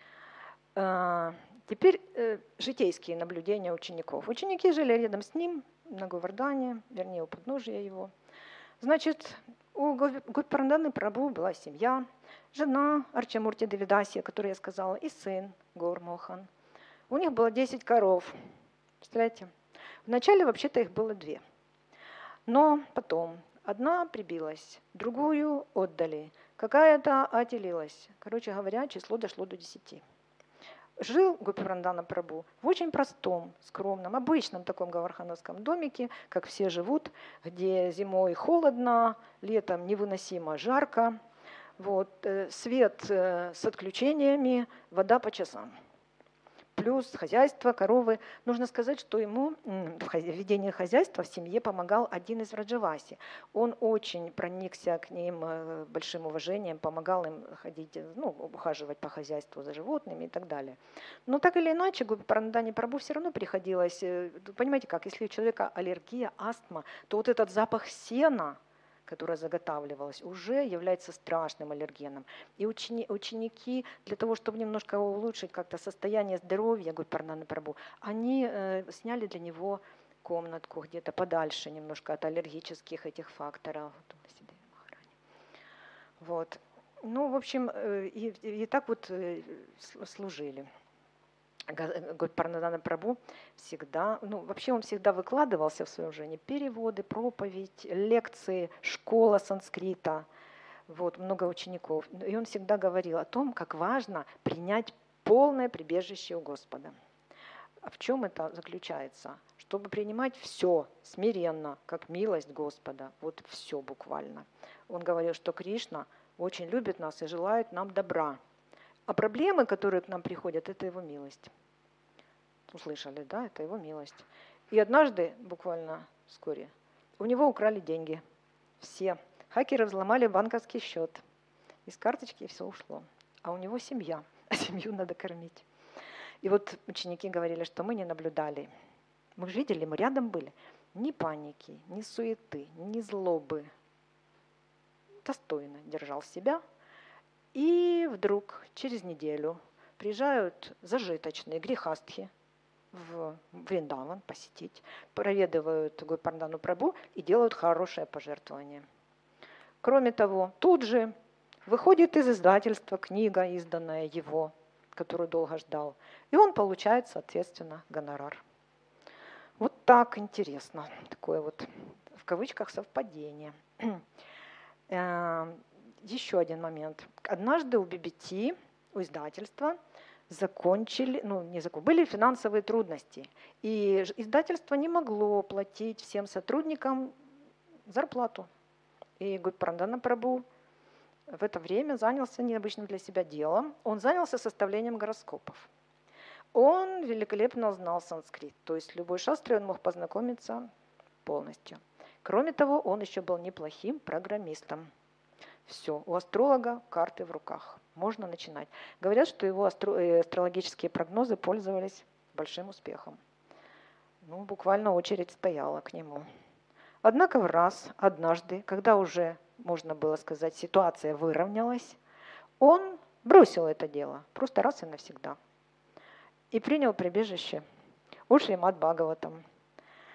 Теперь житейские наблюдения учеников. Ученики жили рядом с ним на Говардхане, вернее, у подножия его. Значит, у Гопи Прабху была семья, жена Арчамурти Девидаси, которую я сказала, и сын Гаур-Мохан. У них было 10 коров. Представляете? Вначале вообще-то их было 2. Но потом одна прибилась, другую отдали, какая-то отделилась. Короче говоря, число дошло до 10. Жил Гопи Прабху в очень простом, скромном, обычном таком гавардхановском домике, как все живут, где зимой холодно, летом невыносимо жарко, вот, свет с отключениями, вода по часам. Плюс хозяйство, коровы. Нужно сказать, что ему в ведении хозяйства в семье помогал один из Враджаваси. Он очень проникся к ним большим уважением, помогал им ходить, ухаживать по хозяйству за животными и так далее. Но так или иначе, Гопи Пранадане Прабху все равно приходилось, понимаете как, если у человека аллергия, астма, то вот этот запах сена, которая заготавливалась, уже является страшным аллергеном. И ученики, для того, чтобы немножко улучшить как-то состояние здоровья Гопи Пранадане Прабху, они сняли для него комнатку где-то подальше немножко от аллергических этих факторов. Вот. В общем, и так вот служили. Гопи Пранадане Прабху всегда, вообще он всегда выкладывался в своем жизни, переводы, проповедь, лекции, школа санскрита, вот, много учеников. И он всегда говорил о том, как важно принять полное прибежище у Господа. А в чем это заключается? Чтобы принимать все смиренно, как милость Господа, вот все буквально. Он говорил, что Кришна очень любит нас и желает нам добра. А проблемы, которые к нам приходят, это его милость. Услышали, да? Это его милость. И однажды, буквально вскоре, у него украли деньги. Все. Хакеры взломали банковский счет. Из карточки все ушло. А у него семья. А семью надо кормить. И вот ученики говорили, что мы не наблюдали. Мы видели, мы рядом были. Ни паники, ни суеты, ни злобы. Достойно держал себя. И вдруг через неделю приезжают зажиточные грехастхи в Вриндаван посетить, проведывают Гопи Пранадане Прабху и делают хорошее пожертвование. Кроме того, тут же выходит из издательства книга, изданная его, которую долго ждал, и он получает, соответственно, гонорар. Вот так интересно, такое вот в кавычках совпадение. Еще один момент. Однажды у BBT, у издательства, были финансовые трудности. И издательство не могло платить всем сотрудникам зарплату. И Гопи Пранадане Прабху в это время занялся необычным для себя делом. Он занялся составлением гороскопов. Он великолепно знал санскрит. То есть с любой шастрой он мог познакомиться полностью. Кроме того, он еще был неплохим программистом. Все, у астролога карты в руках. Можно начинать. Говорят, что его астрологические прогнозы пользовались большим успехом. Буквально очередь стояла к нему. Однако однажды, когда уже, можно было сказать, ситуация выровнялась, он бросил это дело, просто раз и навсегда. И принял прибежище у Шримад Бхагаватам.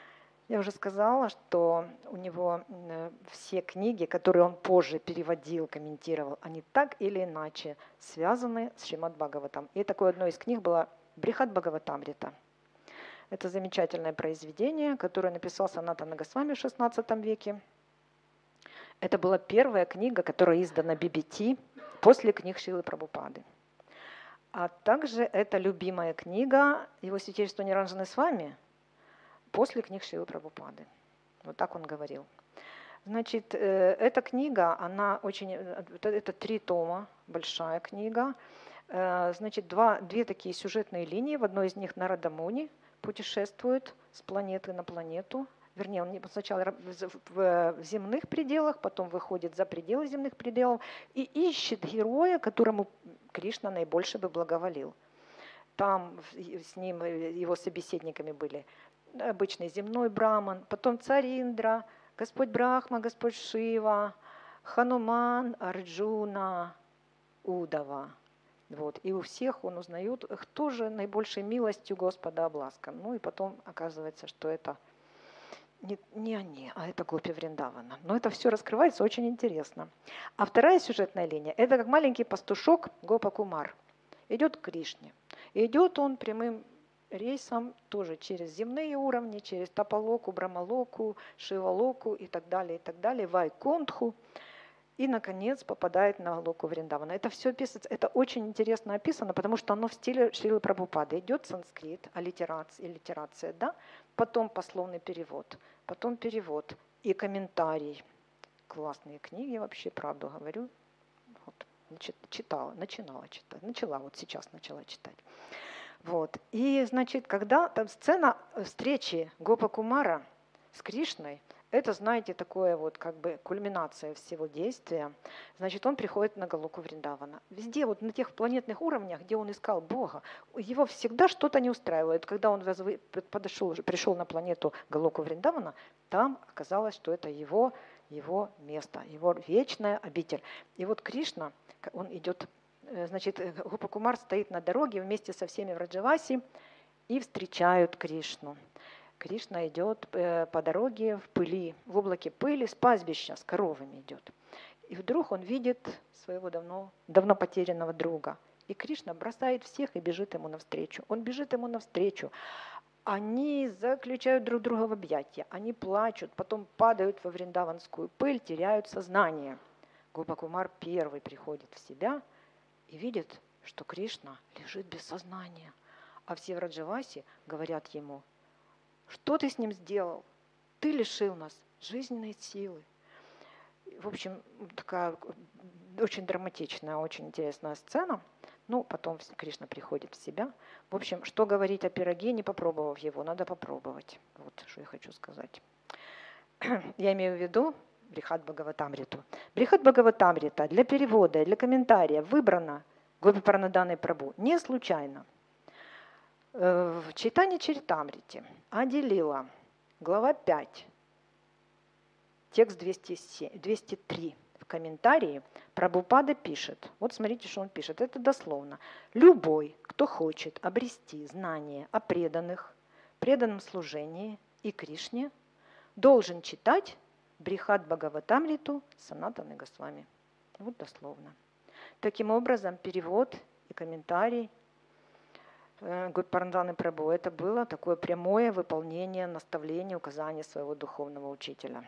Я уже сказала, что у него все книги, которые он позже переводил, комментировал, они так или иначе связаны с Шримад Бхагаватам. И такой одной из книг была Брихат Бхагаватамрита. Это замечательное произведение, которое написал Санатана Госвами в XVI веке. Это была первая книга, которая издана BBT после книг Шрилы Прабхупады. А также это любимая книга Его Святейшества Ниранджаны Свами после книг Шрилы Прабхупады. Вот так он говорил. Значит, эта книга, она очень, это 3 тома, большая книга. Значит, две такие сюжетные линии. В одной из них Нарада Муни путешествует с планеты на планету. Вернее, он сначала в земных пределах, потом выходит за пределы земных пределов и ищет героя, которому Кришна наибольше бы благоволил. Там с ним, его собеседниками были обычный земной браман, потом царь Индра, Господь Брахма, Господь Шива, Хануман, Арджуна, Удава. Вот. И у всех он узнает, кто же наибольшей милостью Господа обласкан. Ну и потом оказывается, что это не они, а это Гопи Вриндавана. Но это все раскрывается очень интересно. А вторая сюжетная линия – это как маленький пастушок Гопа Кумар. Идет к Кришне. И идет он прямым рейсом тоже через земные уровни, через Тапалоку, Брамалоку, Шивалоку и так далее, Вайкунтху. И, наконец, попадает на Локу Вриндавана. Это все описывается, это очень интересно описано, потому что оно в стиле Шрилы Прабхупады. Идет санскрит, аллитерация, да? Потом пословный перевод, потом перевод и комментарий. Классные книги вообще, правду говорю. Вот, начала читать. Вот. И, значит, когда там сцена встречи Гопа Кумара с Кришной, это, знаете, такое вот как бы кульминация всего действия. Значит, он приходит на Галоку Вриндавана. Везде, вот на тех планетных уровнях, где он искал Бога, его всегда что-то не устраивает. Когда он пришел на планету Галоку Вриндавана, там оказалось, что это его место, его вечная обитель. И вот Кришна, он идет, значит, Гопа Кумар стоит на дороге вместе со всеми Враджаваси и встречают Кришну. Кришна идет по дороге в пыли, в облаке пыли, с пастбища, с коровами идет. И вдруг он видит своего давно потерянного друга. И Кришна бросает всех и бежит ему навстречу. Он бежит ему навстречу. Они заключают друг друга в объятия, они плачут, потом падают во вриндаванскую пыль, теряют сознание. Гопа Кумар первый приходит в себя и видит, что Кришна лежит без сознания. А все Враджаваси говорят ему: что ты с ним сделал? Ты лишил нас жизненной силы. В общем, такая очень драматичная, очень интересная сцена. Ну, потом Кришна приходит в себя. В общем, что говорить о пироге, не попробовав его, надо попробовать. Вот что я хочу сказать. Я имею в виду Брихат Бхагаватамриту. Брихат Бхагаватамрита для перевода, для комментария выбрана Гопи Пранадханой Прабху не случайно. В Чайтанья Чаритамрите Ади-лила, глава 5, текст 203. В комментарии Прабхупада пишет, вот смотрите, что он пишет, это дословно: «Любой, кто хочет обрести знание о преданном служении и Кришне, должен читать Брихат Бхагаватамриту Санатаны Госвами». Вот дословно. Таким образом, перевод и комментарий Гопи Пранадханы Прабху — это было такое прямое выполнение наставления, указания своего духовного учителя.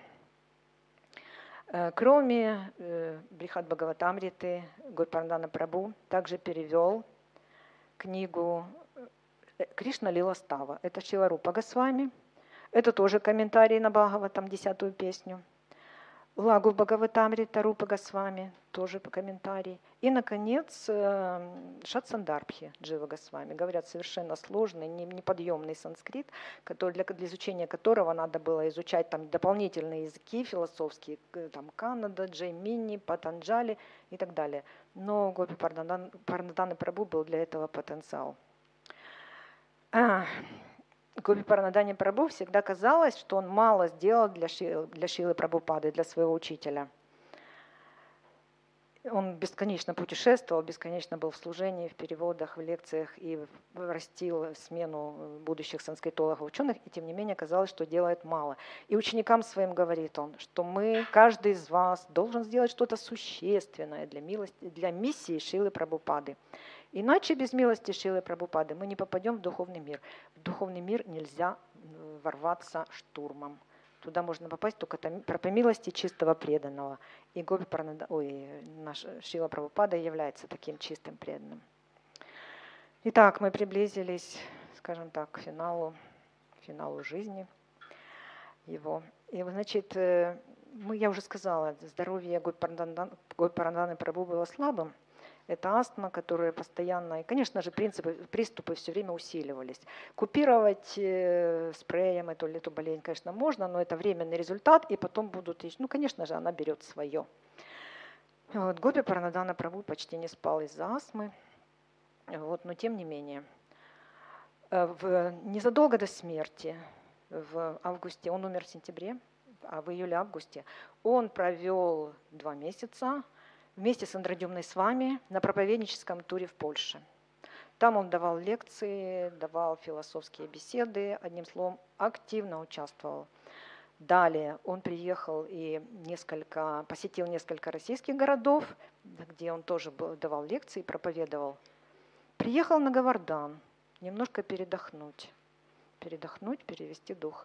Кроме Брихат Бхагаватамриты, Гопи Пранадхана Прабху также перевел книгу Кришна Лила Става. Это Шрила Рупа Госвами. Это тоже комментарий на Бхагаватам, 10-ю песню. Лагу Бхагаватамрита Рупа Госвами, тоже комментарий. И, наконец, Шатсандарбхи Джива Госвами. Говорят, совершенно сложный, неподъемный санскрит, для изучения которого надо было изучать там дополнительные языки философские, там Канада, Джаймини, Патанджали и так далее. Но Гопи Пранадхана Прабху был для этого потенциал. Гопи Пранадхане Прабху всегда казалось, что он мало сделал для Шрилы Прабхупады, для своего учителя. Он бесконечно путешествовал, бесконечно был в служении, в переводах, в лекциях и растил смену будущих санскритологов, ученых, и тем не менее казалось, что делает мало. И ученикам своим говорит он, что мы, каждый из вас должен сделать что-то существенное для миссии Шрилы Прабхупады. Иначе без милости Шрилы Прабхупады мы не попадем в духовный мир. В духовный мир нельзя ворваться штурмом. Туда можно попасть только по милости чистого преданного. И наш Шрила Прабхупада является таким чистым преданным. Итак, мы приблизились, скажем так, к финалу жизни его. И, значит, я уже сказала, здоровье Гопи-Паранданы Прабху было слабым. Это астма, которая постоянно, и, конечно же, приступы все время усиливались. Купировать спреем эту болезнь, конечно, можно, но это временный результат, и потом будут, конечно же, она берет свое. Вот, Гопи-Парандана Прабху почти не спал из-за астмы, но тем не менее. Незадолго до смерти, в августе, он умер в сентябре, а в июле-августе, он провел 2 месяца вместе с Андрадюмной Свами на проповедническом туре в Польше. Там он давал лекции, давал философские беседы, одним словом, активно участвовал. Далее он приехал и посетил несколько российских городов, где он тоже давал лекции, проповедовал. Приехал на Говардан, немножко передохнуть, перевести дух.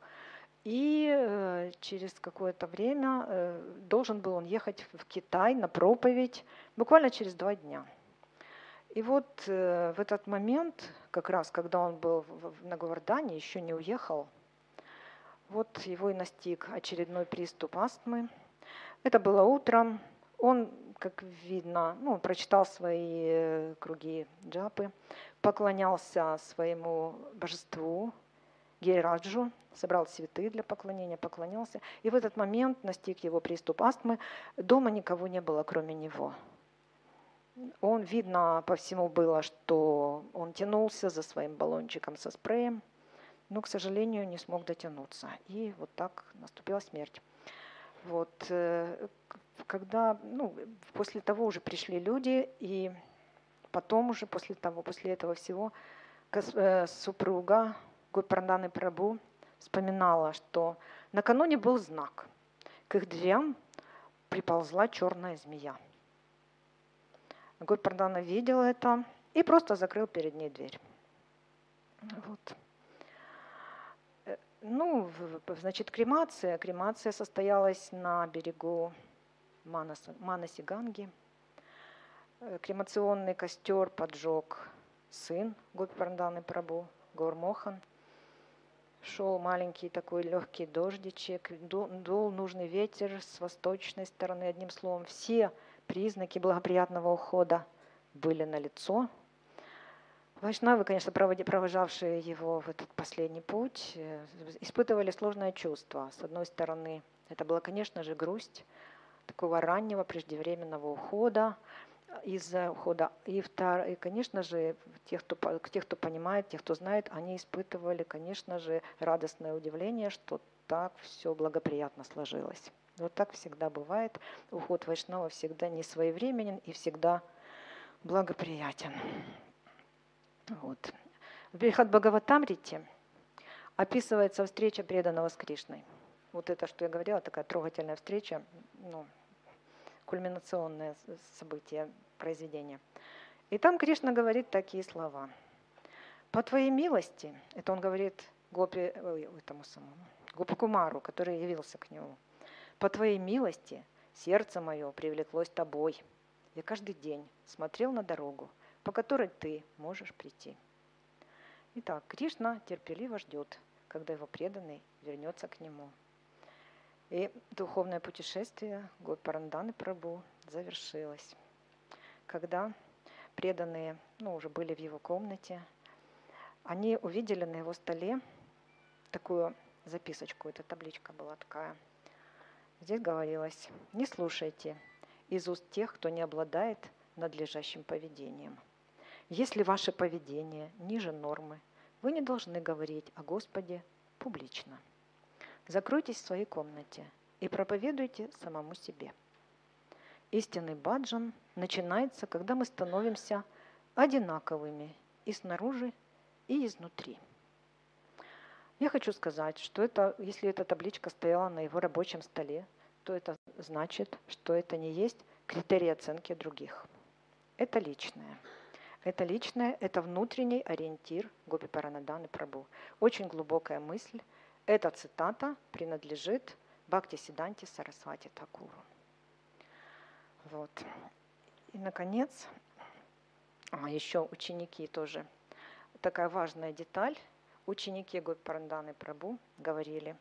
И через какое-то время должен был он ехать в Китай на проповедь, буквально через 2 дня. И вот в этот момент, как раз когда он был на Говардане, еще не уехал, вот его и настиг очередной приступ астмы. Это было утром. Он, как видно, прочитал свои круги джапы, поклонялся своему божеству, Гирираджу, собрал цветы для поклонения, поклонился. И в этот момент настиг его приступ астмы. Дома никого не было, кроме него. Он, видно, по всему было, что он тянулся за своим баллончиком со спреем, но, к сожалению, не смог дотянуться. И вот так наступила смерть. Вот, когда, после того уже пришли люди, и потом уже после этого всего супруга Гопи-Паранданы Прабху вспоминала, что накануне был знак. К их дверям приползла черная змея. Гопи-Парандана видел это и просто закрыл перед ней дверь. Вот. Значит, кремация состоялась на берегу Манаси-Ганги. Кремационный костер поджег сын Гопи-Паранданы Прабху, Гаур-Мохан. Шел маленький такой легкий дождичек, дул нужный ветер с восточной стороны. Одним словом, все признаки благоприятного ухода были налицо. Вайшнавы, конечно, провожавшие его в этот последний путь, испытывали сложное чувство. С одной стороны, это была, конечно же, грусть такого раннего преждевременного ухода, из-за ухода. И, конечно же, тех, кто понимает, тех, кто знает, они испытывали, конечно же, радостное удивление, что так все благоприятно сложилось. Вот так всегда бывает. Уход Вайшнава всегда не своевременен и всегда благоприятен. Вот. В Брихад-Бхагаватамрите описывается встреча преданного с Кришной. Вот это, что я говорила, такая трогательная встреча, кульминационное событие произведения. И там Кришна говорит такие слова. «По твоей милости», это он говорит Гопакумару, который явился к нему, «по твоей милости сердце мое привлеклось тобой. Я каждый день смотрел на дорогу, по которой ты можешь прийти». Итак, Кришна терпеливо ждет, когда его преданный вернется к нему. И духовное путешествие Гопи-Паранданы Прабху завершилось. Когда преданные уже были в его комнате, они увидели на его столе такую записочку, эта табличка была такая. Здесь говорилось: «Не слушайте из уст тех, кто не обладает надлежащим поведением. Если ваше поведение ниже нормы, вы не должны говорить о Господе публично. Закройтесь в своей комнате и проповедуйте самому себе. Истинный баджан начинается, когда мы становимся одинаковыми и снаружи, и изнутри. Я хочу сказать, что если эта табличка стояла на его рабочем столе, то это значит, что это не есть критерий оценки других. Это личное. Это внутренний ориентир Гопи Паранаданы Прабху. Очень глубокая мысль. Эта цитата принадлежит Бхактисиддханте Сарасвати Такуру. Вот. И, наконец, еще ученики тоже. Такая важная деталь. Ученики Гопи Паранаданы Прабху говорили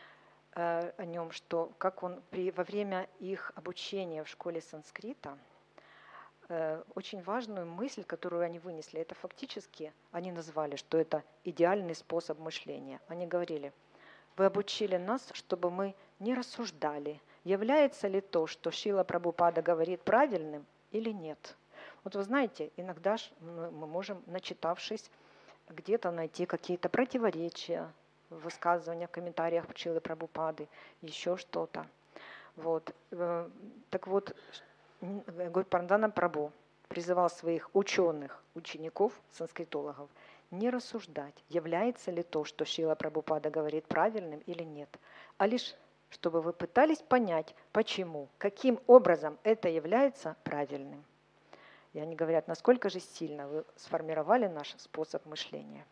о нем, что как он во время их обучения в школе санскрита, очень важную мысль, которую они вынесли, это фактически, они назвали, что это идеальный способ мышления. Они говорили: вы обучили нас, чтобы мы не рассуждали, является ли то, что Шрила Прабхупада говорит, правильным или нет. Вот вы знаете, иногда мы можем, начитавшись, где-то найти какие-то противоречия в высказываниях, в комментариях Шрилы Прабхупады, еще что-то. Вот. Так вот, Гопи Паранадана Прабху призывал своих учеников, санскритологов, не рассуждать, является ли то, что Шрила Прабхупада говорит, правильным или нет, а лишь чтобы вы пытались понять, почему, каким образом это является правильным. И они говорят, насколько же сильно вы сформировали наш способ мышления.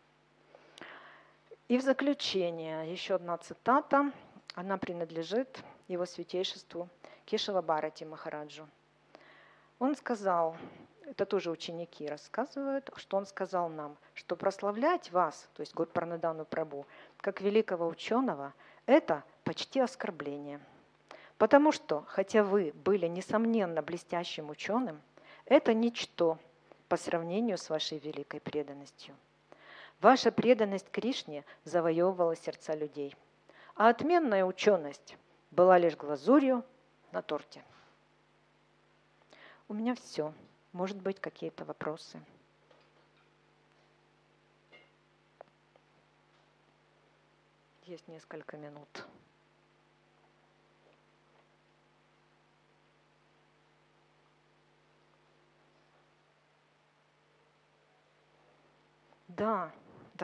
И в заключение еще одна цитата, она принадлежит его святейшеству Кешава Бхарати Махараджу. Он сказал, это тоже ученики рассказывают, что он сказал нам, что прославлять вас, то есть Гопи Паранадану Прабху, как великого ученого, это почти оскорбление. Потому что, хотя вы были, несомненно, блестящим ученым, это ничто по сравнению с вашей великой преданностью. Ваша преданность Кришне завоевывала сердца людей, а отменная ученость была лишь глазурью на торте. У меня все. Может быть, какие-то вопросы? Есть несколько минут. Да.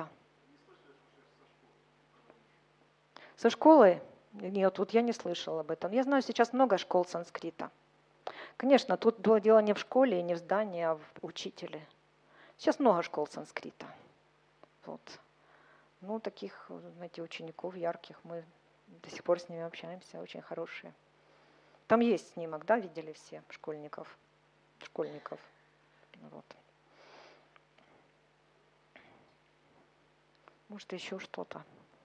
Со школы? Нет, вот я не слышала об этом. Я знаю, сейчас много школ санскрита. Конечно, тут было дело не в школе, не в здании, а в учителе. Сейчас много школ санскрита. Вот. Ну, таких, знаете, учеников ярких, мы до сих пор с ними общаемся, очень хорошие. Там есть снимок, да, видели все школьников? Вот. Может, еще что-то.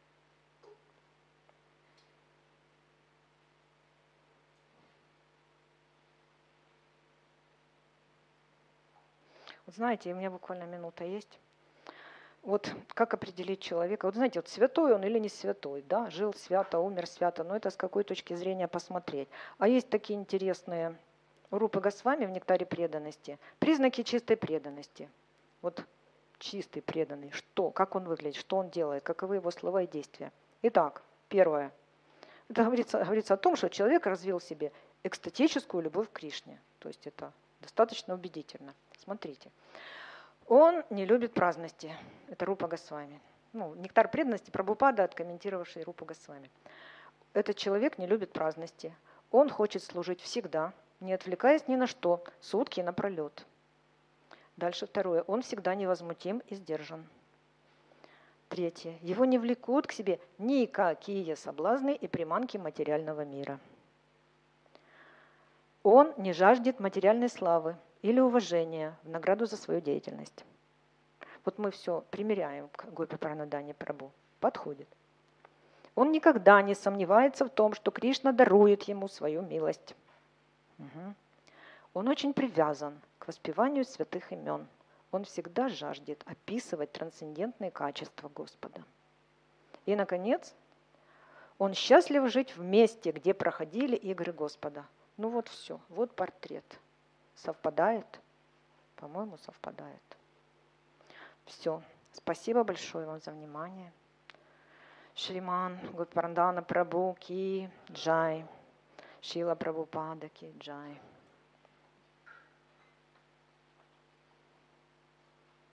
Вот знаете, у меня буквально минута есть. Вот как определить человека? Вот знаете, вот святой он или не святой, да? Жил свято, умер свято, но это с какой точки зрения посмотреть. А есть такие интересные у Рупы Госвами в «Нектаре преданности» признаки чистой преданности. Вот чистый преданный, что, как он выглядит, что он делает, каковы его слова и действия. Итак, первое. Это говорится о том, что человек развил в себе экстатическую любовь к Кришне. То есть это достаточно убедительно. Смотрите. Он не любит праздности. Это Рупа Госвами. «Нектар преданности» Прабхупада, откомментировавший Рупу Госвами. Этот человек не любит праздности. Он хочет служить всегда, не отвлекаясь ни на что, сутки напролет. Дальше второе. Он всегда невозмутим и сдержан. Третье. Его не влекут к себе никакие соблазны и приманки материального мира. Он не жаждет материальной славы или уважения в награду за свою деятельность. Вот мы все примеряем к Гопи Паранадане Прабху. Подходит. Он никогда не сомневается в том, что Кришна дарует ему свою милость. Угу. Он очень привязан к воспеванию святых имен. Он всегда жаждет описывать трансцендентные качества Господа. И, наконец, он счастлив жить в месте, где проходили игры Господа. Ну вот все, вот портрет. Совпадает? По-моему, совпадает. Все. Спасибо большое вам за внимание. Шриман Гопи Паранадана Прабху ки джай. Шрила Прабхупада ки джай.